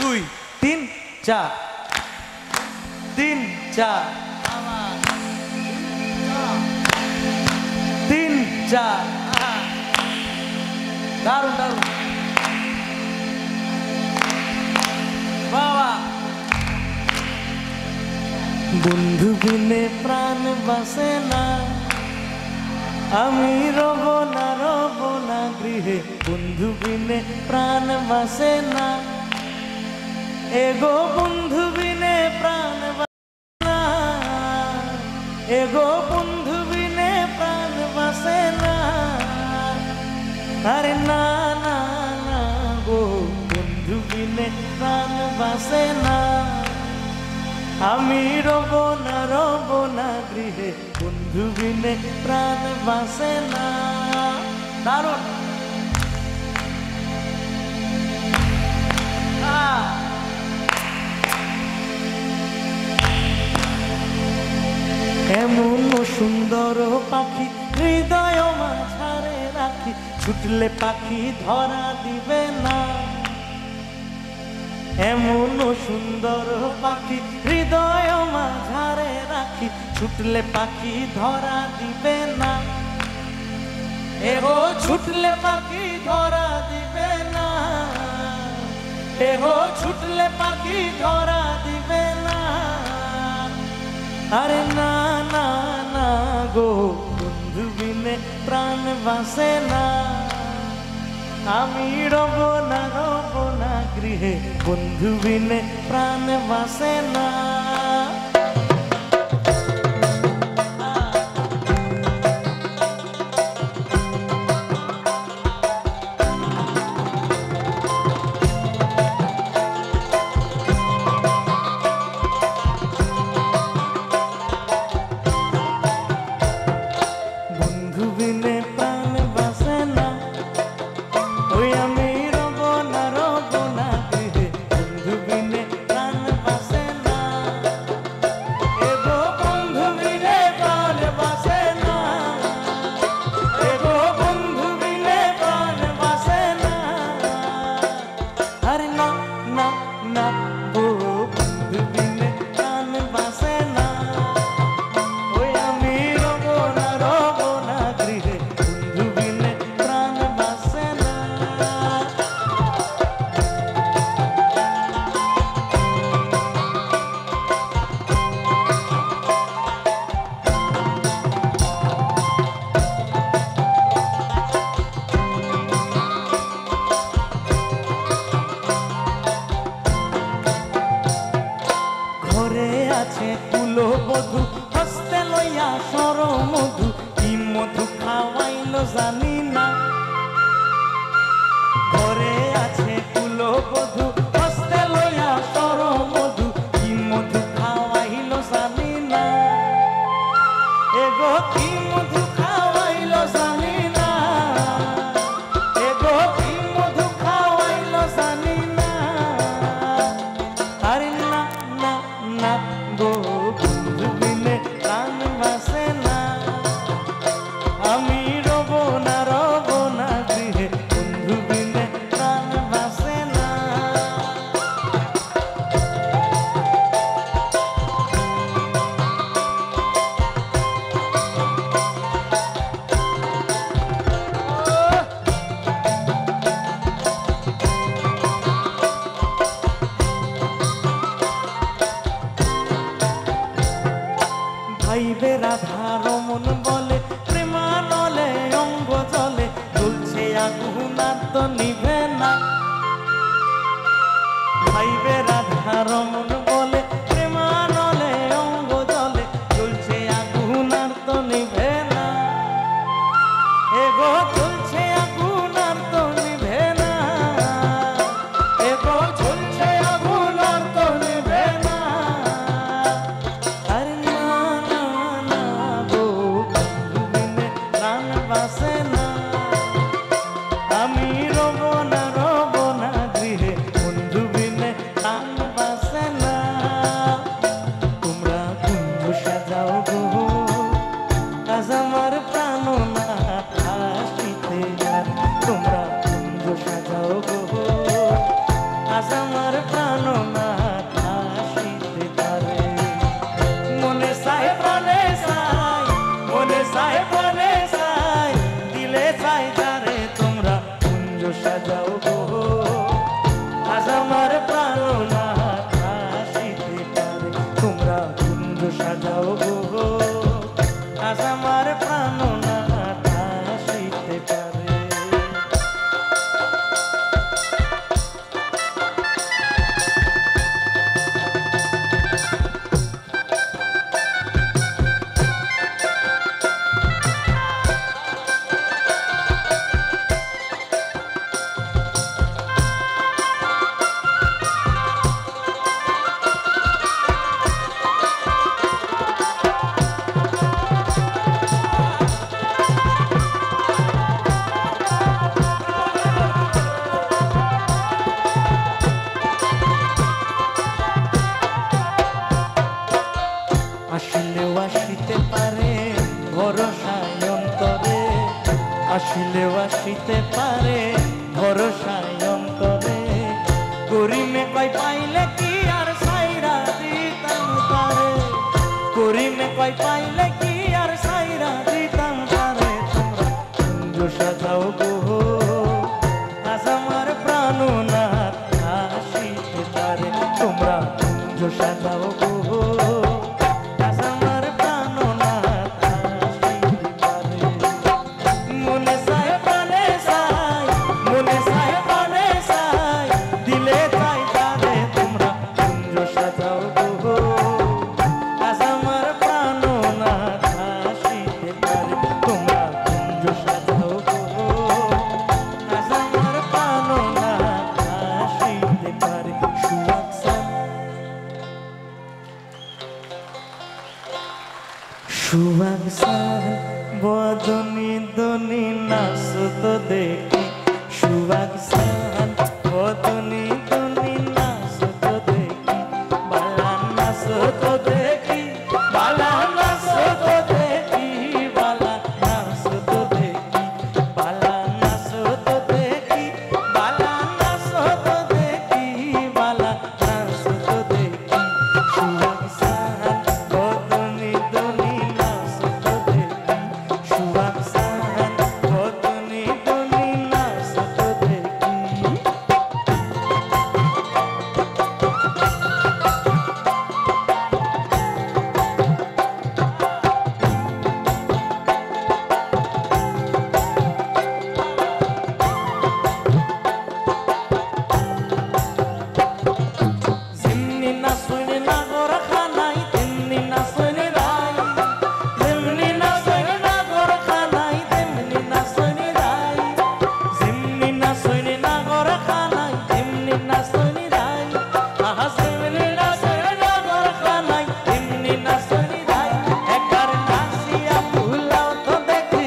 2 3 4 3 4 3 4 দারুণ দারুণ বাবা বন্ধু বিনে প্রাণ বাসে না আমি রব না গৃহে বন্ধু বিনে প্রাণ বাসে না এগো বন্ধু বিনে প্রাণ বাসে না এগো বন্ধু বিনে প্রাণ বাসে না আরে না না না গো বন্ধু বিনে প্রাণ বাসে না আমি রব না গৃহে বন্ধু বিনে প্রাণ বাসে না দারুণ এমন সুন্দর পাখি হৃদয় মাঝারে রাখি ছুটলে পাখি ধরা দিবে না এমন সুন্দর পাখি হৃদয় মাঝারে রাখি ছুটলে পাখি ধরা দিবে না এগো ছুটলে পাখি ধরা দিবে না এগো ছুটলে পাখি ধরা দিবে না আরে না না না গো বন্ধু বিনে প্রাণ বাসে না আমি রব না গৃহে বন্ধু বিনে প্রাণ বাসে না বন্ধু বিনে প্রাণ বাসে না ওই আমি রব না গৃহে বন্ধু বিনে প্রাণ বাসে না এগো বন্ধু বিনে প্রাণ বাসে না এগো বন্ধু বিনে প্রাণ বাসে না আরে না না না গো বন্ধু বিনে প্রাণ বাসে না ওই আমি রব না গৃহে বন্ধু বিনে প্রাণ বাসে না ঘরে আছে কুলো বধূ হস্তে লইয়া সর মধু কি মধু খাওয়াইলো জানি না ঘরে আছে কুলো বধূ হস্তে লইয়া সর মধু কি মধু খাওয়াইলো জানি না এগো কি মধু খাওয়াইলো জানি না এগো কি মধু খাওয়াইলো জানি না আরে না না না গো বন্ধু বিনে প্রাণ বাসে না আমি রব না গৃহে বন্ধু বিনে প্রাণ বাসে না ভাইবে রাধা রমন বলে প্রেমানলে অঙ্গ জলে জ্বলছে আগুন আর তো নিভে না ভাইবে রাধা রমন বলে প্রেমানলে অঙ্গ জলে জ্বলছে আগুন আর তো নিভে না এগো জ্বলছে আগুন আর তো নিভে না এগো জ্বলছে আগুন আর তো নিভে না আরে না না না গো বন্ধু বিনে প্রাণ বাসে না আমি রব না গৃহে বন্ধু বিনে প্রাণ বাসে আসিতে পারে ভরসায় অন্তরে করিমে কয় পাইলে কি আর সাইরা দিতাম তারে করিমে কয় পাইলে কি আর সাইরা দিতাম তারে তোমরা কুঞ্জ সাজাও গো আজ আমার প্রাণনাথ আসিতে পারে তোমরা কুঞ্জ সাজাও গো আজ আমার প্রাণনাথ আসিতে পারে মনে চায় প্রাণে চায় মনে চায় প্রাণে চায় দিলে চাই তারে তোমরা কুঞ্জ সাজাও গো আজ আমার প্রাণনাথ আসিতে পারে তোমরা কুঞ্জ সাজাও গো আজ আমার প্রাণনাথ আসিতে পারে সুবাগ সার বদনি দনি নাচ তো দেখি সুবাগ সার বদনি দনি নাচ তো দেখি বালা নাচ তো দেখি বালা নাচ তো দেখি বালা নাচ তো দেখি বালা নাচ তো দেখি বালা নাচ তো দেখি বালা নাচ তো দেখি সুবাগ সার বদনি দনি নাচ তো দেখি সুবাগ সার বদনি দনি নাচ তো দেখি জিমনি না শুনে না গোর খানাই তেমনি না শুনে রাই তেমনি না শুনে না গোর খানাই তেমনি না শুনে রাই জিমনি না শুনে না গোর খানাই তেমনি না শুনে রাই আহা জিমনি না শুনে না গোর খানাই তেমনি না শুনে রাই একবার নাসিয়া ভুলাও তো দেখি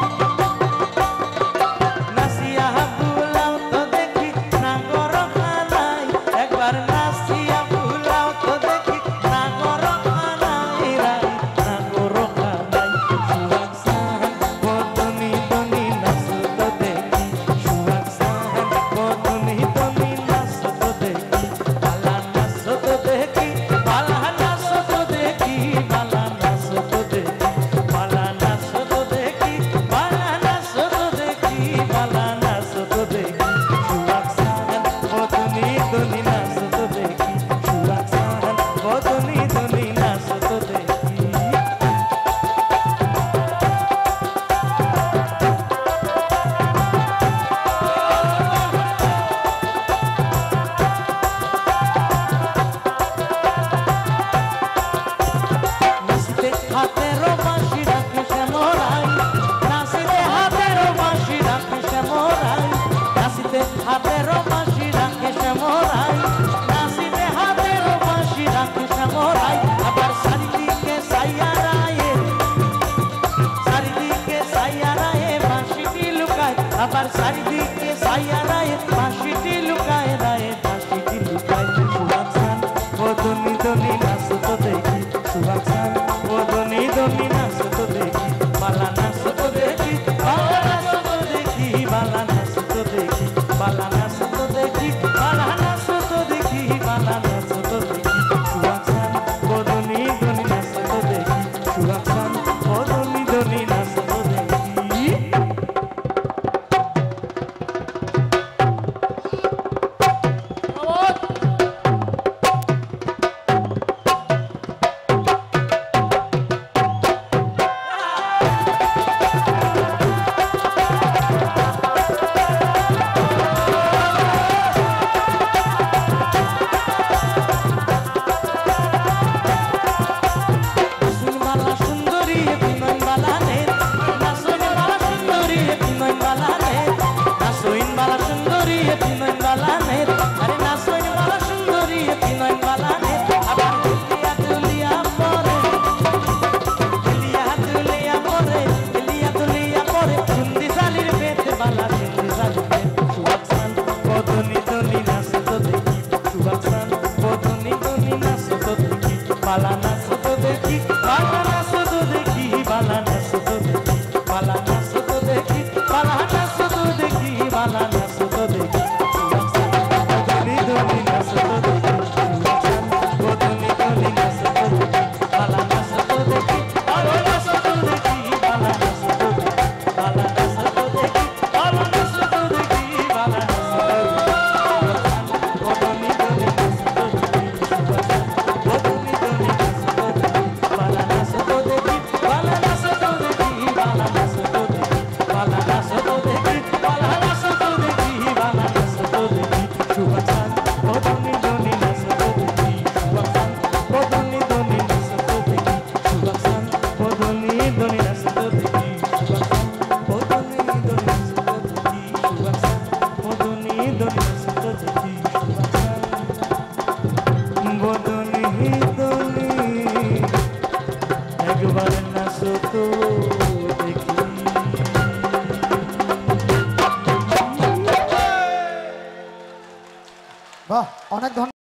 নাসিয়া ভুলাও তো দেখি না গোর খানাই একবার নাসিয়া ভুলাও তো দেখি না গোর খানাই রাই না গোর খানাই সুবাগ সার বদনি দনি নাচ তো দেখি সুবাগ সার বদনি দনি নাচ তো দেখি বালা নাচ তো দেখি বালা নাচ তো দেখি বালা নাচ তো দেখি বালা নাচ তো দেখি বালা নাচ তো দেখি বালা নাচ তো দেখি সুবাগ সার বদনি দনি নাচ তো দেখি সুবাগ সার বদনি দনি নাচ তো দেখি নাচিতে হাতের বাঁশি রাখে শ্যামরাই নাচিতে হাতের বাঁশি রাখে শ্যামরাই নাচিতে হাতের বাঁশি রাখে শ্যামরাই নাচিতে হাতের বাঁশি রাখে শ্যামরাই আবার চারিদিকে সাইয়ারায়ে চারিদিকে সাইয়ারায়ে বাঁশিটি লুকায় আবার চারিদিকে সাইয়ারায়ে বাঁশিটি লুকায় রায়ে বাঁশিটি লুকায় সুবাগ সার বদনি দনি নাচ তো দেখি সুবাগ সার বদনি দনি নাচ তো দেখি বালা নাচ তো দেখি বালা নাচ তো দেখি বালা নাচ তো দেখি বালা নাচ তো দেখি বালা নাচ তো দেখি বালা নাচ তো দেখি সুবাগ সার বদনি দনি নাচ তো দেখি সুবাগ সার বদনি দনি নাচ তো দেখি বালা নাচ তো দেখি বালা নাচ তো দেখি বালা নাচ তো দেখি বালা নাচ তো দেখি বালা নাচ তো বাহ, অনেক ধন্যবাদ।